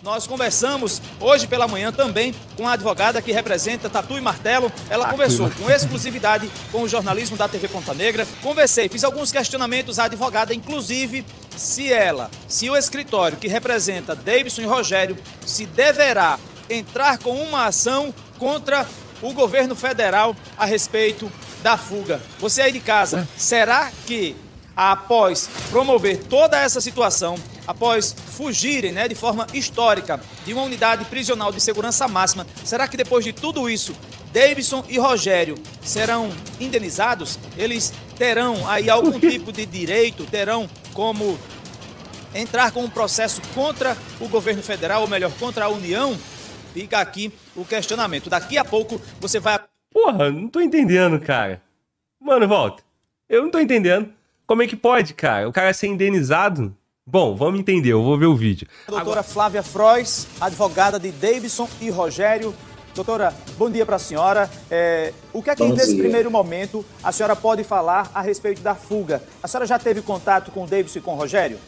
Nós conversamos hoje pela manhã também com a advogada que representa Tatu e Martelo. Ela conversou com exclusividade com o jornalismo da TV Ponta Negra. Conversei, fiz alguns questionamentos à advogada, inclusive se o escritório que representa Davidson e Rogério, se deverá entrar com uma ação contra o governo federal a respeito da fuga. Você aí de casa, será que após promover toda essa situação, após fugirem, de forma histórica de uma unidade prisional de segurança máxima, será que depois de tudo isso, Davidson e Rogério serão indenizados? Eles terão aí algum tipo de direito, terão como entrar com um processo contra o governo federal, ou melhor, contra a União? Fica aqui o questionamento. Daqui a pouco você vai... Porra, não tô entendendo, cara. Mano, volta. Eu não tô entendendo. Como é que pode, cara? O cara ser indenizado? Bom, vamos entender, eu vou ver o vídeo. Doutora Flávia Frois, advogada de Davidson e Rogério. Doutora, bom dia para a senhora. O que é que nesse primeiro momento a senhora pode falar a respeito da fuga? A senhora já teve contato com o Davidson e com o Rogério?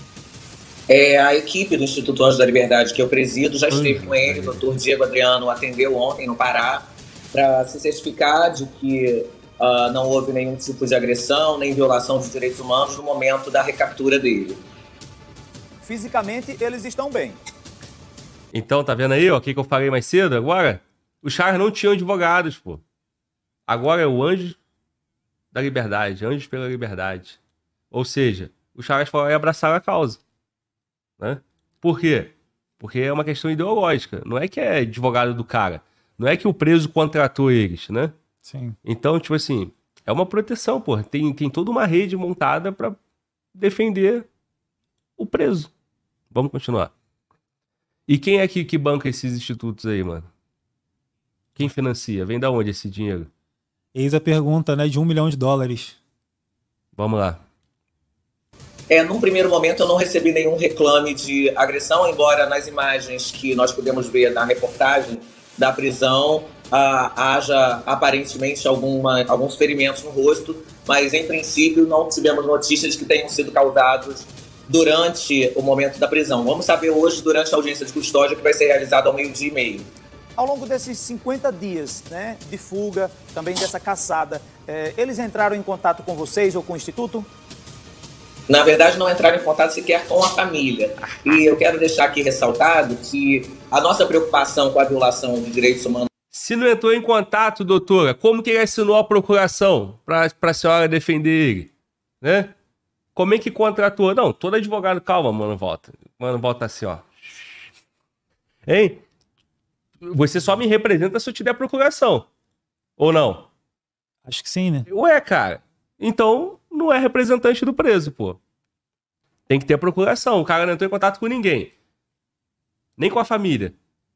A equipe do Instituto Anjos da Liberdade que eu presido já esteve com ele, o doutor Diego Adriano atendeu ontem no Pará para se certificar de que não houve nenhum tipo de agressão, nem violação de direitos humanos no momento da recaptura dele. Fisicamente, eles estão bem. Então, tá vendo aí, ó, o que eu falei mais cedo agora? Os caras não tinham advogados, pô. Agora é o Anjos da Liberdade, Anjos pela Liberdade. Ou seja, os caras foram aí abraçar a causa. Né? Por quê? Porque é uma questão ideológica. Não é que é advogado do cara. Não é que o preso contratou eles, né? Sim. Então, tipo assim, é uma proteção, pô. Tem toda uma rede montada pra defender o preso. Vamos continuar. E quem é que banca esses institutos aí, mano? Quem financia? Vem da onde esse dinheiro? Eis a pergunta, de $1 milhão. Vamos lá. Num primeiro momento eu não recebi nenhum reclame de agressão, embora nas imagens que nós podemos ver na reportagem da prisão haja aparentemente alguns ferimentos no rosto, mas em princípio não tivemos notícias que tenham sido causados durante o momento da prisão. Vamos saber hoje, durante a audiência de custódia, que vai ser realizada ao 12h30. Ao longo desses 50 dias de fuga, também dessa caçada, eles entraram em contato com vocês ou com o Instituto? Na verdade, não entraram em contato sequer com a família. E eu quero deixar aqui ressaltado que a nossa preocupação com a violação de direitos humanos... Se não entrou em contato, doutora, como que ele assinou a procuração para a senhora defender ele? Né? Como é que contratou? Não, todo advogado... Calma, mano, volta. Mano, volta assim, ó. Hein? Você só me representa se eu te der procuração. Ou não? Acho que sim, né? Ué, cara. Então... não é representante do preso, pô. Tem que ter procuração. O cara não entrou em contato com ninguém. Nem com a família.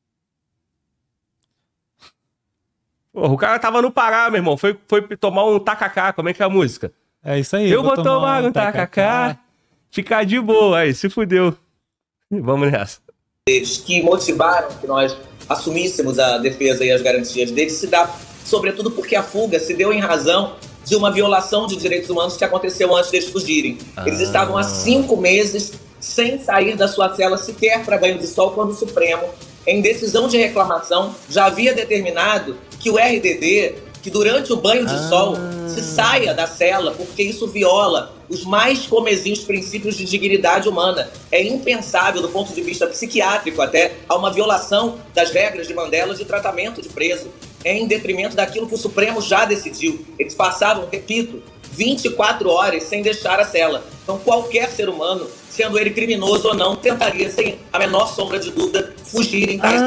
Porra, o cara tava no Pará, meu irmão. Foi tomar um tacacá. Como é que é a música? É isso aí. Eu vou tomar um tacacá. Ficar de boa. Aí, se fudeu. Vamos nessa. Que motivaram que nós assumíssemos a defesa e as garantias deles se dá, sobretudo porque a fuga se deu em razão de uma violação de direitos humanos que aconteceu antes deles fugirem. Eles estavam há 5 meses sem sair da sua cela sequer para banho de sol, quando o Supremo, em decisão de reclamação, já havia determinado que o RDD, que durante o banho de sol se saia da cela, porque isso viola os mais comezinhos princípios de dignidade humana. É impensável, do ponto de vista psiquiátrico até, a uma violação das regras de Mandela de tratamento de preso, em detrimento daquilo que o Supremo já decidiu. Eles passavam, repito, 24 horas sem deixar a cela. Então qualquer ser humano, sendo ele criminoso ou não, tentaria, sem a menor sombra de dúvida, fugir em tais...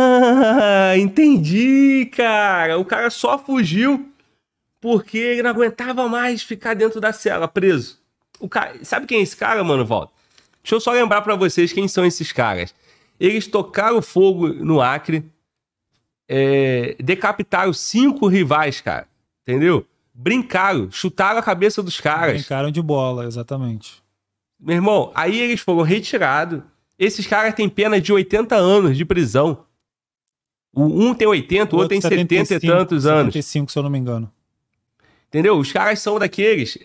Entendi, cara. O cara só fugiu porque ele não aguentava mais ficar dentro da cela, preso. O cara... Sabe quem é esse cara, mano, Walter? Deixa eu só lembrar pra vocês quem são esses caras. Eles tocaram fogo no Acre, decapitaram 5 rivais, cara. Entendeu? Brincaram, chutaram a cabeça dos caras. Brincaram de bola, exatamente. Meu irmão, aí eles foram retirados. Esses caras têm pena de 80 anos de prisão. Um tem 80, o outro tem 70 e tantos anos. 75, se eu não me engano. Entendeu? Os caras são daqueles...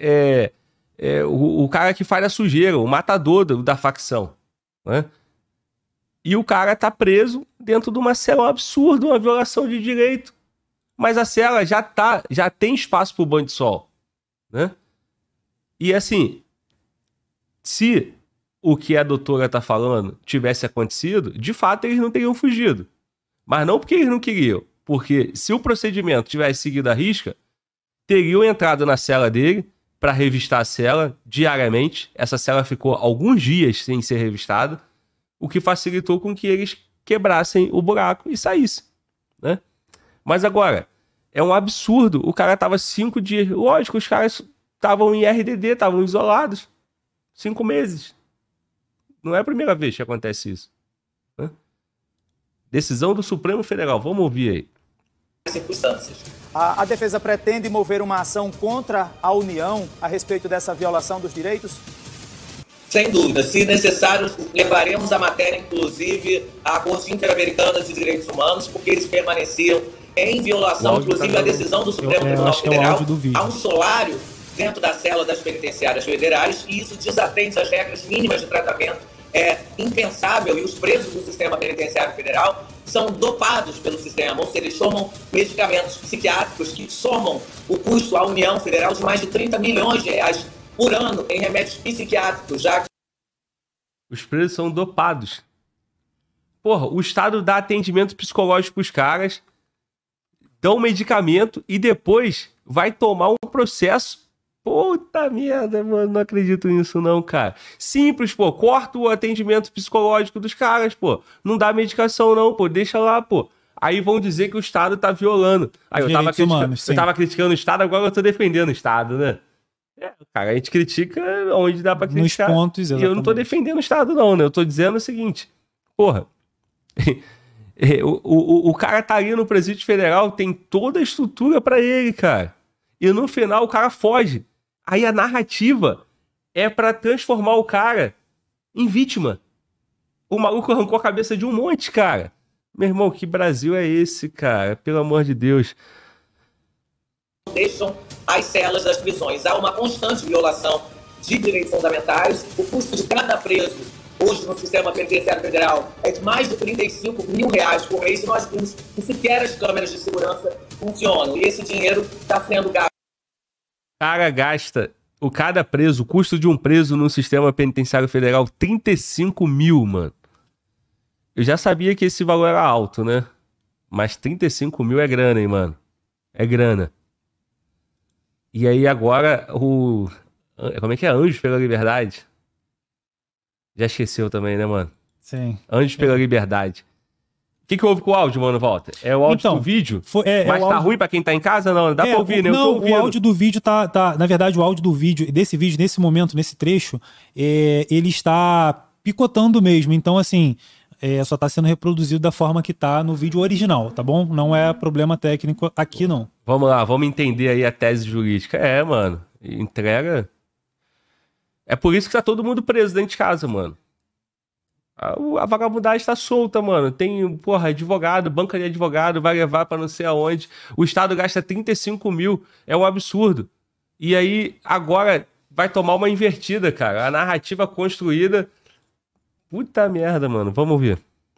o cara que faz a sujeira, o matador da facção. Né? E o cara tá preso dentro de uma cela, um absurdo, uma violação de direito. Mas a cela já tem espaço pro banho de sol, né? E assim, se o que a doutora tá falando tivesse acontecido, de fato eles não teriam fugido. Mas não porque eles não queriam, porque se o procedimento tivesse seguido à risca, teriam entrado na cela dele para revistar a cela diariamente. Essa cela ficou alguns dias sem ser revistada, o que facilitou com que eles quebrassem o buraco e saíssem, né? Mas agora, é um absurdo. O cara tava 5 dias... Lógico, os caras estavam em RDD, estavam isolados. 5 meses. Não é a primeira vez que acontece isso, né? Decisão do Supremo Federal. Vamos ouvir aí. Circunstâncias. A defesa pretende mover uma ação contra a União a respeito dessa violação dos direitos? Sem dúvida. Se necessário, levaremos a matéria, inclusive, à Corte Interamericana de Direitos Humanos, porque eles permaneciam em violação, inclusive, a decisão do Supremo Tribunal Federal. Há um solário dentro da cela das penitenciárias federais e isso desatende às regras mínimas de tratamento. É impensável e os presos do sistema penitenciário federal são dopados pelo sistema, ou seja, eles tomam medicamentos psiquiátricos que somam o custo à União Federal de mais de 30 milhões de reais por ano em remédios psiquiátricos, já que... Os presos são dopados. Porra, o Estado dá atendimento psicológico pros caras, dá um medicamento e depois vai tomar um processo. Puta merda, mano, não acredito nisso não, cara. Simples, pô, corta o atendimento psicológico dos caras, pô. Não dá medicação não, pô, deixa lá, pô. Aí vão dizer que o Estado tá violando. Aí eu tava criticando o Estado, agora eu tô defendendo o Estado, né? É, cara, a gente critica onde dá pra criticar. Nos pontos, exatamente. E eu não tô defendendo o Estado não, né? Eu tô dizendo o seguinte, porra... O cara tá ali no presídio federal, tem toda a estrutura pra ele, cara. E no final o cara foge. Aí a narrativa é pra transformar o cara em vítima. O maluco arrancou a cabeça de um monte, cara. Meu irmão, que Brasil é esse, cara? Pelo amor de Deus. Deixam as celas das prisões. Há uma constante violação de direitos fundamentais. O custo de cada preso hoje no sistema penitenciário federal é de mais de 35 mil reais por mês e nós vimos que sequer as câmeras de segurança funcionam. E esse dinheiro está sendo gasto. Cara, gasta cada preso, o custo de um preso no sistema penitenciário federal, 35 mil, mano. Eu já sabia que esse valor era alto, né? Mas 35 mil é grana, hein, mano? É grana. E aí agora como é que é? Anjos pela Liberdade? Já esqueceu também, né, mano? Sim. Anjos pela Liberdade. O que houve com o áudio, mano, Walter? É o áudio do vídeo? Mas tá ruim pra quem tá em casa? Não, dá pra ouvir, né? Não, o áudio do vídeo tá... Na verdade, o áudio do vídeo, desse vídeo, nesse momento, nesse trecho, ele está picotando mesmo. Então, assim, só tá sendo reproduzido da forma que tá no vídeo original, tá bom? Não é problema técnico aqui, não. Vamos lá, vamos entender aí a tese jurídica. Mano, entrega... É por isso que tá todo mundo preso dentro de casa, mano. A vagabundagem tá solta, mano. Tem, porra, advogado, banca de advogado, vai levar pra não sei aonde. O Estado gasta 35 mil. É um absurdo. E aí, agora, vai tomar uma invertida, cara. A narrativa construída... Puta merda, mano. Vamos ver.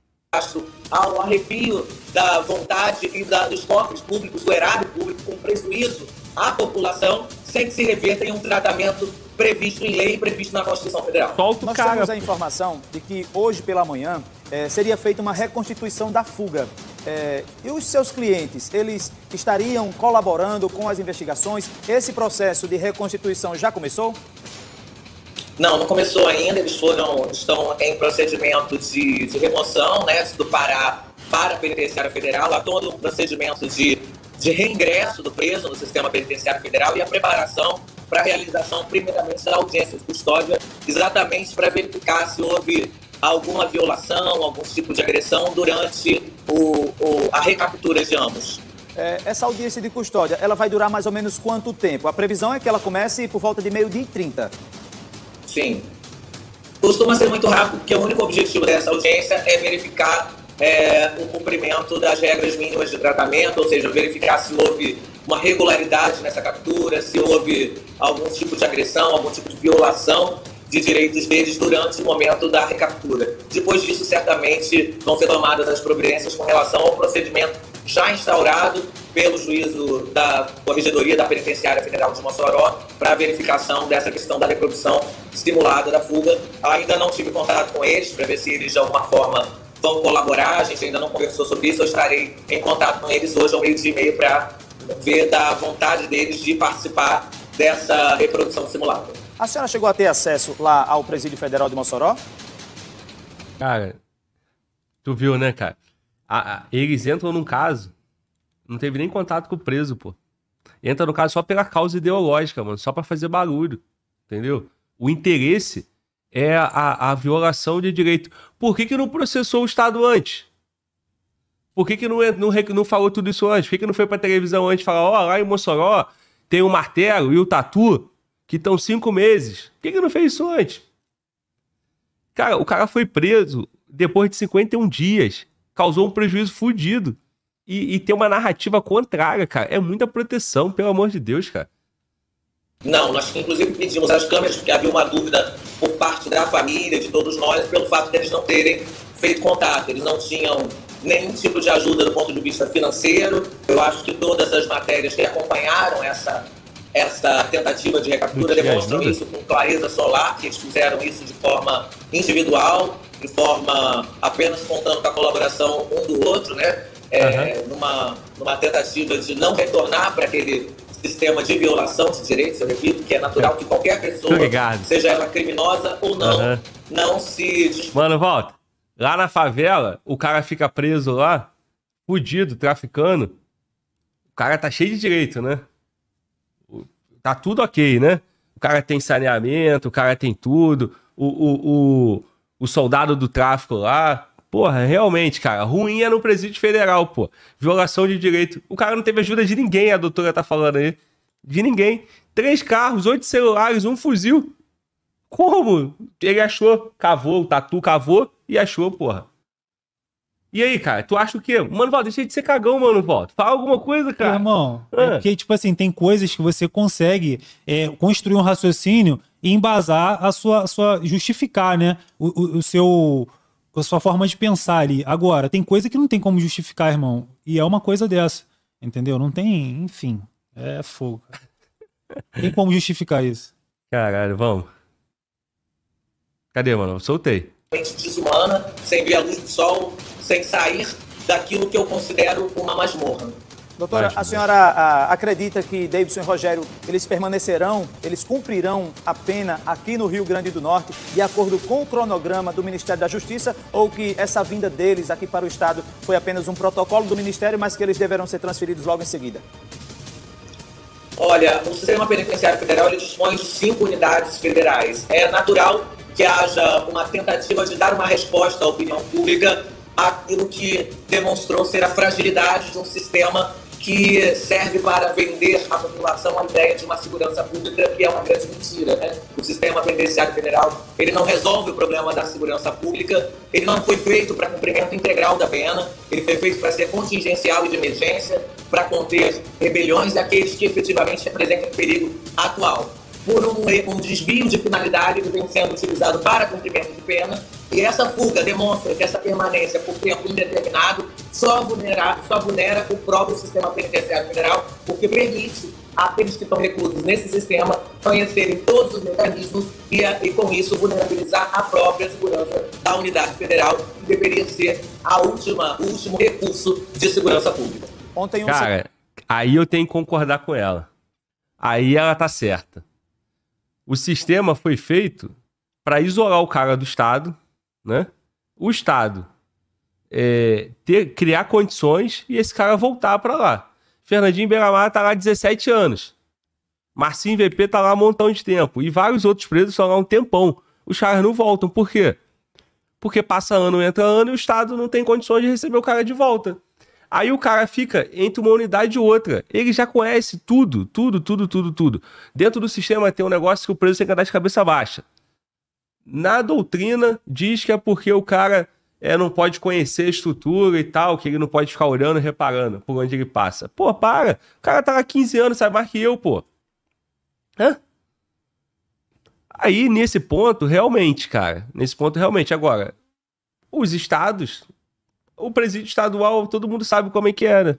Ao arrepio da vontade e dos cofres públicos, do erário público, com prejuízo à população, sem que se reverta em um tratamento previsto em lei e previsto na Constituição Federal. Nós temos a informação de que hoje pela manhã seria feita uma reconstituição da fuga. E os seus clientes, eles estariam colaborando com as investigações? Esse processo de reconstituição já começou? Não começou ainda. Eles estão em procedimento de remoção, né, do Pará para a Penitenciária Federal. Há todo um procedimento de reingresso do preso no sistema penitenciário federal e a preparação para a realização, primeiramente, da audiência de custódia, exatamente para verificar se houve alguma violação, algum tipo de agressão durante a recaptura de ambos. Essa audiência de custódia, ela vai durar mais ou menos quanto tempo? A previsão é que ela comece por volta de 12h30. Sim. Costuma ser muito rápido, porque o único objetivo dessa audiência é verificar o cumprimento das regras mínimas de tratamento, ou seja, verificar se houve uma regularidade nessa captura, se houve algum tipo de agressão, algum tipo de violação de direitos deles durante o momento da recaptura. Depois disso, certamente, vão ser tomadas as providências com relação ao procedimento já instaurado pelo juízo da Corregedoria da Penitenciária Federal de Mossoró para a verificação dessa questão da reprodução estimulada da fuga. Ainda não tive contato com eles para ver se eles, de alguma forma, vão colaborar. A gente ainda não conversou sobre isso. Eu estarei em contato com eles hoje ao 12h30 para ver da vontade deles de participar dessa reprodução simulada. A senhora chegou a ter acesso lá ao Presídio Federal de Mossoró? Cara, tu viu, né, cara? Eles entram num caso, não teve nem contato com o preso, pô. Entra no caso só pela causa ideológica, mano, só pra fazer barulho, entendeu? O interesse é a violação de direito. Por que não processou o Estado antes? Por que não falou tudo isso antes? Por que não foi pra televisão antes e falar, ó, lá em Mossoró tem o Martelo e o Tatu, que estão 5 meses. Por que não fez isso antes? Cara, o cara foi preso depois de 51 dias. Causou um prejuízo fudido. E tem uma narrativa contrária, cara. É muita proteção, pelo amor de Deus, cara. Não, nós inclusive pedimos às câmeras, porque havia uma dúvida por parte da família, de todos nós, pelo fato deles não terem feito contato. Eles não tinham nenhum tipo de ajuda do ponto de vista financeiro. Eu acho que todas as matérias que acompanharam essa tentativa de recaptura demonstram isso com clareza solar, que eles fizeram isso de forma individual, de forma apenas contando com a colaboração um do outro, né? Numa tentativa de não retornar para aquele sistema de violação de direitos, eu repito, que é natural que qualquer pessoa, seja ela criminosa ou não, não se... Mano, volta. Lá na favela, o cara fica preso lá, fudido, traficando. O cara tá cheio de direito, né? Tá tudo ok, né? O cara tem saneamento, o cara tem tudo. O soldado do tráfico lá. Porra, realmente, cara, ruim é no presídio federal, pô. Violação de direito. O cara não teve ajuda de ninguém, a doutora tá falando aí. De ninguém. 3 carros, 8 celulares, 1 fuzil. Como? Ele achou, cavou, o Tatu cavou e achou, porra. E aí, cara, tu acha o quê? Mano, Valdo, deixa de ser cagão, mano, Valdo. Fala alguma coisa, cara. Irmão, é porque, tipo assim, tem coisas que você consegue construir um raciocínio e embasar a sua justificar, né? A sua forma de pensar ali. Agora, tem coisa que não tem como justificar, irmão. E é uma coisa dessa, entendeu? Não tem, enfim, é fogo. Tem como justificar isso. Caralho, vamos. Cadê, mano? Soltei. Desumana, sem ver a luz do sol, sem sair daquilo que eu considero uma masmorra. Doutora, a senhora acredita que Davidson e Rogério, eles cumprirão a pena aqui no Rio Grande do Norte, de acordo com o cronograma do Ministério da Justiça, ou que essa vinda deles aqui para o Estado foi apenas um protocolo do Ministério, mas que eles deverão ser transferidos logo em seguida? Olha, o Sistema Penitenciário Federal ele dispõe de 5 unidades federais. É natural que haja uma tentativa de dar uma resposta à opinião pública àquilo que demonstrou ser a fragilidade de um sistema que serve para vender à população a ideia de uma segurança pública, que é uma grande mentira, né? O Sistema Penitenciário Federal, ele não resolve o problema da segurança pública, ele não foi feito para cumprimento integral da pena, ele foi feito para ser contingencial e de emergência, para conter rebeliões daqueles que efetivamente representam um perigo atual. Por um desvio de finalidade que vem sendo utilizado para cumprimento de pena, e essa fuga demonstra que essa permanência por tempo indeterminado só vulnera o próprio Sistema Penitenciário Federal, porque permite àqueles que estão reclusos nesse sistema conhecerem todos os mecanismos e com isso vulnerabilizar a própria segurança da unidade federal, que deveria ser o último recurso de segurança pública. Cara, aí eu tenho que concordar com ela. Aí ela tá certa. O sistema foi feito para isolar o cara do Estado, né? O Estado criar condições e esse cara voltar para lá. Fernandinho Beiramar tá lá há 17 anos. Marcinho VP tá lá há um montão de tempo. E vários outros presos estão lá há um tempão. Os caras não voltam. Por quê? Porque passa ano, entra ano e o Estado não tem condições de receber o cara de volta. Aí o cara fica entre uma unidade e outra. Ele já conhece tudo. Dentro do sistema tem um negócio que o preso tem que andar de cabeça baixa. Na doutrina diz que é porque o cara não pode conhecer a estrutura e tal, que ele não pode ficar olhando e reparando por onde ele passa. Pô, para. O cara tá lá há 15 anos, sabe mais que eu, pô. Aí, nesse ponto, realmente, cara, agora, os estados, o presídio estadual, todo mundo sabe como é que era.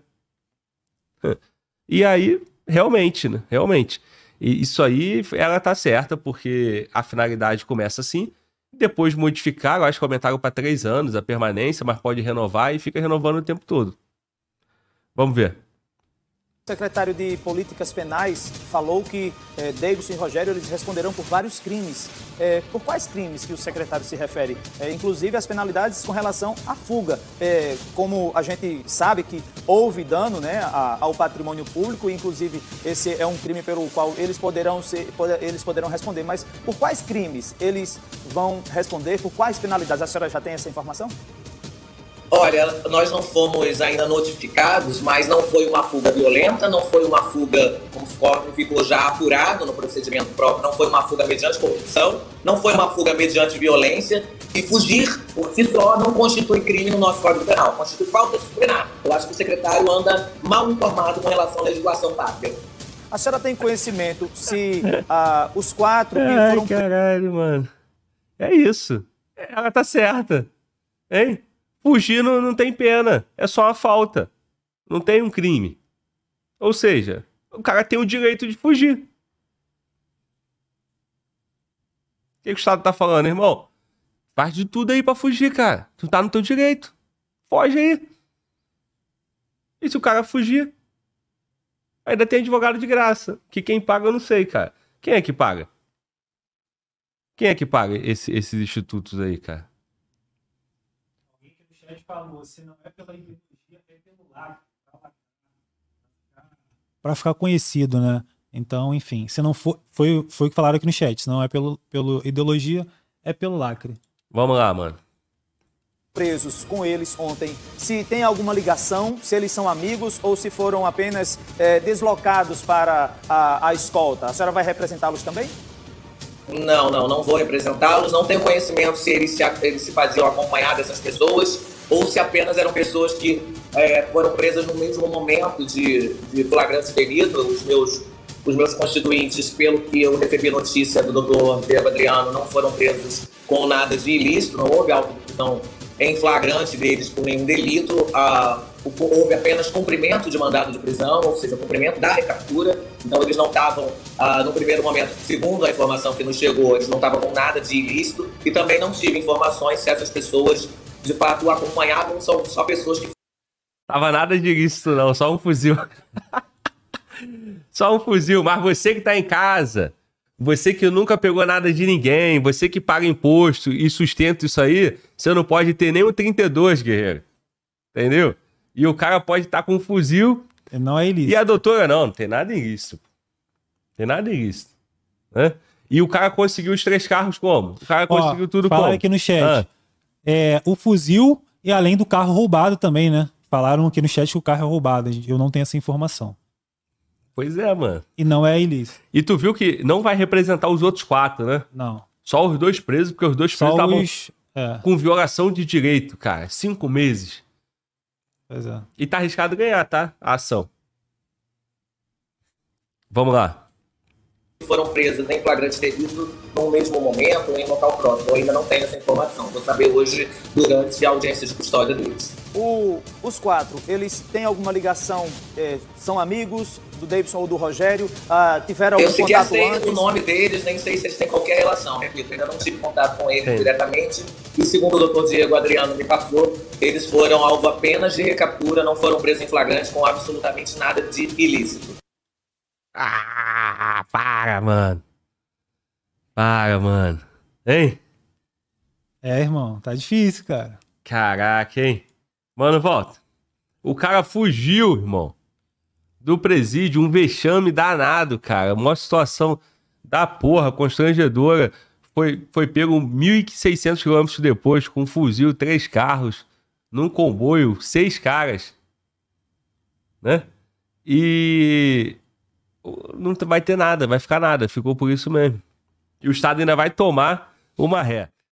E aí, realmente, né? Realmente. E isso aí, ela tá certa, porque a finalidade começa assim, depois modificaram, acho que aumentaram para 3 anos a permanência, mas pode renovar e fica renovando o tempo todo. Vamos ver. O secretário de Políticas Penais falou que Davidson e Rogério eles responderão por vários crimes. Por quais crimes que o secretário se refere? Inclusive as penalidades com relação à fuga. Como a gente sabe que houve dano, né, ao patrimônio público, inclusive esse é um crime pelo qual eles poderão responder. Mas por quais crimes eles vão responder? Por quais penalidades? A senhora já tem essa informação? Olha, nós não fomos ainda notificados, mas não foi uma fuga violenta, não foi uma fuga, conforme ficou já apurado no procedimento próprio, não foi uma fuga mediante corrupção, não foi uma fuga mediante violência, e fugir por si só não constitui crime no nosso Código Penal, constitui falta disciplinar. Eu acho que o secretário anda mal informado com relação à legislação pátria. A senhora tem conhecimento se os 4 que Ai, foram... caralho, mano. É isso. Ela tá certa. Hein? Fugir não tem pena, é só uma falta. Não tem um crime. Ou seja, o cara tem o direito de fugir. O que o Estado tá falando, irmão? Faz de tudo aí pra fugir, cara. Tu tá no teu direito. Foge aí. E se o cara fugir? Ainda tem advogado de graça. Que quem paga eu não sei, cara. Quem é que paga? Quem é que paga esses institutos aí, cara? Falou, se não é pela ideologia, é pelo lado. Para ficar conhecido, né? Então, enfim, se não for, foi o que falaram aqui no chat, se não é pelo ideologia, é pelo lacre. Vamos lá, mano. Presos com eles ontem, se tem alguma ligação, se eles são amigos ou se foram apenas deslocados para a escolta. A senhora vai representá-los também? Não vou representá-los, não tenho conhecimento se eles se faziam acompanhar dessas pessoas ou se apenas eram pessoas que foram presas no mesmo momento de flagrante delito. Os meus constituintes, pelo que eu recebi notícia do doutor Diego Adriano, não foram presos com nada de ilícito, não houve autuação em flagrante deles por nenhum delito, houve apenas cumprimento de mandado de prisão, ou seja, cumprimento da recaptura. Então eles não estavam, no primeiro momento, segundo a informação que nos chegou, eles não estavam com nada de ilícito, e também não tive informações se essas pessoas de fato acompanhavam, são só pessoas que... Tava nada de ilícito não, só um fuzil. Só um fuzil, mas você que tá em casa, você que nunca pegou nada de ninguém, você que paga imposto e sustenta isso aí, você não pode ter nem um 32, guerreiro. Entendeu? E o cara pode estar com um fuzil. Não é ilícito. E a doutora não tem nada ilícito. Tem nada ilícito. Né? E o cara conseguiu os 3 carros como? O cara conseguiu tudo como? Falaram aqui no chat. O fuzil e além do carro roubado também, né? Falaram aqui no chat que o carro é roubado. Eu não tenho essa informação. Pois é, mano. E não é ilícito. E tu viu que não vai representar os outros 4, né? Não. Só os 2 presos, porque os 2 presos estavam com violação de direito, cara. 5 meses. Pois é. E tá arriscado ganhar, tá? A ação. Vamos lá. Foram presos em flagrante delito no mesmo momento ou em local próximo. Eu ainda não tenho essa informação. Vou saber hoje durante a audiência de custódia deles. Os 4, eles têm alguma ligação? São amigos do Davidson ou do Rogério? Tiveram algum contato antes? Eu sequer sei o nome deles, nem sei se eles têm qualquer relação. Repito, ainda não tive contato com eles diretamente. E segundo o doutor Diego Adriano me passou, eles foram alvo apenas de recaptura, não foram presos em flagrante com absolutamente nada de ilícito. Para, mano. Para, mano. Hein? Irmão, tá difícil, cara. Caraca, hein? Mano, volta. O cara fugiu, irmão, do presídio, um vexame danado, cara. Uma situação da porra, constrangedora. Foi pego 1.600 quilômetros depois, com um fuzil, 3 carros, num comboio, 6 caras. Né? E... não vai ter nada, vai ficar nada. Ficou por isso mesmo. E o Estado ainda vai tomar uma ré.